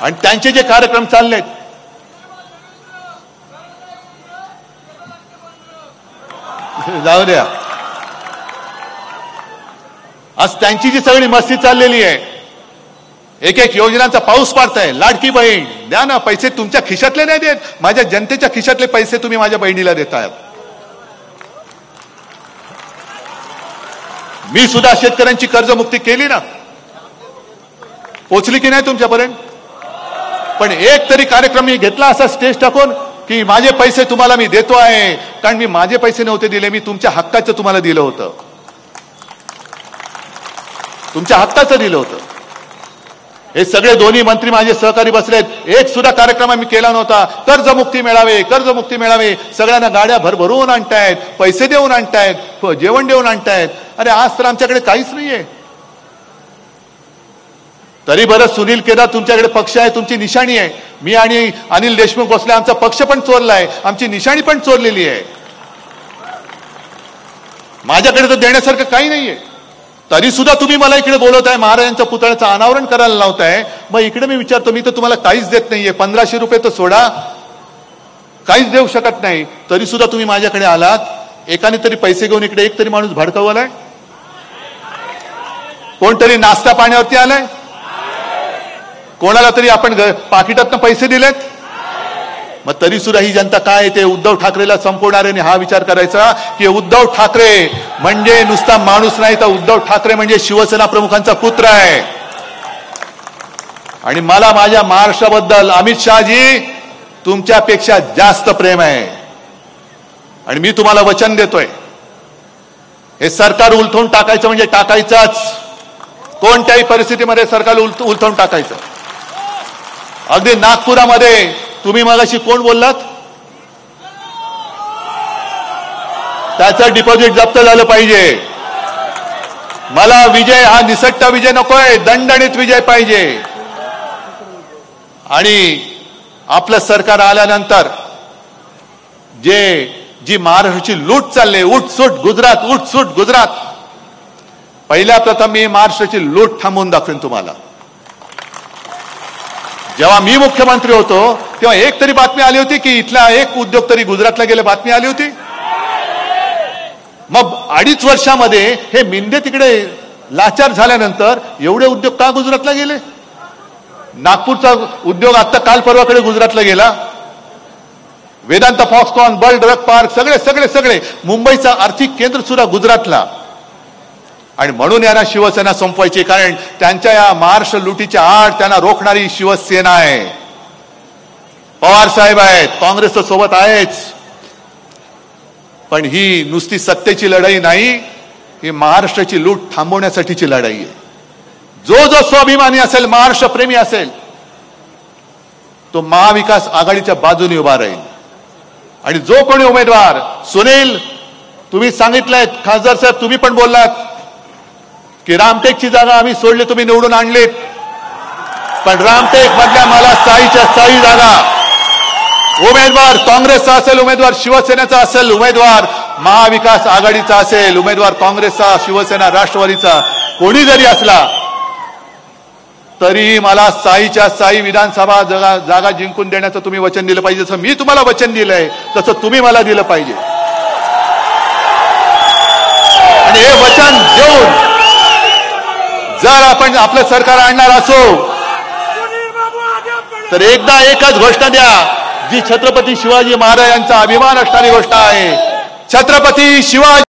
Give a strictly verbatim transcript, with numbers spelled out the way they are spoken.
आणि त्यांचे जे कार्यक्रम चाललेत जाऊ द्या, आज त्यांची जी सगळी मस्ती चाललेली आहे, एक एक योजनांचा पाऊस पाडताय, लाडकी बहीण द्या ना, पैसे तुमच्या खिशातले नाही देत, माझ्या जनतेच्या खिशातले पैसे तुम्ही माझ्या बहिणीला देताय. मी सुद्धा शेतकऱ्यांची कर्जमुक्ती केली ना, पोचली की नाही तुमच्यापर्यंत? पण एक तरी कार्यक्रम मी घेतला असा स्टेज टाकून की माझे पैसे तुम्हाला मी देतो आहे, कारण मी माझे पैसे नव्हते दिले, मी तुमच्या हक्काचं तुम्हाला दिलं होतं, तुमच्या हक्काचं दिलं होतं. हे सगळे दोन्ही मंत्री माझे सहकारी बसलेत, एक सुद्धा कार्यक्रम आम्ही केला नव्हता. कर्जमुक्ती मिळावे, कर्जमुक्ती मिळावे, सगळ्यांना गाड्या भरभरून आणतायत, पैसे देऊन आणतायत, जेवण देऊन आणतायत. अरे आज तर आमच्याकडे काहीच नाहीये. तरी बरं सुनील केदार तुमच्याकडे पक्ष आहे, तुमची निशाणी आहे. मी आणि अनिल देशमुख बसले, आमचा पक्ष पण चोरलाय, आमची निशाणी पण चोरलेली आहे. माझ्याकडे तर देण्यासारखं काही नाहीये. तरी सुद्धा तुम्ही मला इकडे बोलवताय, महाराजांच्या पुतळ्याचं अनावरण करायला लावताय. मग इकडे मी विचारतो, मी तर तुम्हाला काहीच देत नाहीये, पंधराशे रुपये तर सोडा, काहीच देऊ शकत नाही. तरी सुद्धा तुम्ही माझ्याकडे आलात. एकाने तरी पैसे घेऊन इकडे एक तरी माणूस भडकवलाय? कोणतरी नाश्ता पाण्यावरती आलाय? कोणाला तरी आपण पाकिटातनं पैसे दिलेत? मग तरी सुद्धा ही जनता काय ते उद्धव ठाकरेला संपवणार आहे. हा विचार करायचा की उद्धव ठाकरे म्हणजे नुसता माणूस नाही, तर उद्धव ठाकरे म्हणजे शिवसेना प्रमुखांचा पुत्र आहे. आणि मला माझ्या महाराष्ट्राबद्दल अमित शहाजी तुमच्यापेक्षा जास्त प्रेम आहे. आणि मी तुम्हाला वचन देतोय, हे सरकार उलथवून टाकायचं म्हणजे टाकायचंच, कोणत्याही परिस्थितीमध्ये सरकार उलथवून टाकायचं. अगदी नागपुरामध्ये तुम्ही मगाशी कोण बोललात, त्याचं डिपॉझिट जप्त झालं पाहिजे. मला विजय हा निसट्टा विजय नकोय, दणदणीत विजय पाहिजे. आणि आपलं सरकार आल्यानंतर जे जी महाराष्ट्राची लूट चालली, उठसूट गुजरात, उठसूट गुजरात, पहिल्या प्रथम मी महाराष्ट्राची लूट थांबवून दाखवेन तुम्हाला. जेव्हा मी मुख्यमंत्री होतो तेव्हा एक तरी बातमी आली होती की इथला एक उद्योग तरी गुजरातला गेले? बातमी आली होती? मग अडीच वर्षामध्ये हे मिंदे तिकडे लाचार झाल्यानंतर एवढे उद्योग का गुजरातला गेले? नागपूरचा उद्योग आता काल परवाकडे गुजरातला गेला. Vedanta Foxconn, bulk drug park, सगळे सगळे सगळे मुंबईचा आर्थिक केंद्र सुद्धा गुजरातला. आणि म्हणून यांना शिवसेना संपवायची, कारण त्यांच्या या महाराष्ट्र लुटीच्या आड त्यांना रोखणारी शिवसेना आहे. पवार साहेब आहेत, काँग्रेस सोबत आहेच. पण ही नुसती सत्तेची लढाई नाही, ही महाराष्ट्राची लूट थांबवण्यासाठीची लढाई आहे. जो जो स्वाभिमानी असेल, महाराष्ट्र प्रेमी असेल, तो महाविकास आघाडीच्या बाजूने उभा राहील. आणि जो कोणी उमेदवार, सुनील तुम्ही सांगितलंय, खासदार साहेब तुम्ही पण बोललात की रामटेकची जागा आम्ही सोडली, तुम्ही निवडून आणलीत. पण रामटेक मधल्या मला साईच्या साई जागा, उमेदवार काँग्रेसचा असेल, उमेदवार शिवसेनेचा असेल, उमेदवार महाविकास आघाडीचा असेल, उमेदवार काँग्रेसचा, शिवसेना, राष्ट्रवादीचा कोणी जरी असला तरी मला साईच्या साई विधानसभा जागा जागा जिंकून देण्याचं तुम्ही वचन दिलं पाहिजे. जसं मी तुम्हाला वचन दिलंय तसं तुम्ही मला दिलं पाहिजे. आणि हे वचन देऊन जर आपण आपलं सरकार आणणार असो तर एकदा एकच घोषणा द्या, जी छत्रपती शिवाजी महाराजांचा अभिमान असणारी गोष्ट आहे. छत्रपती शिवाजी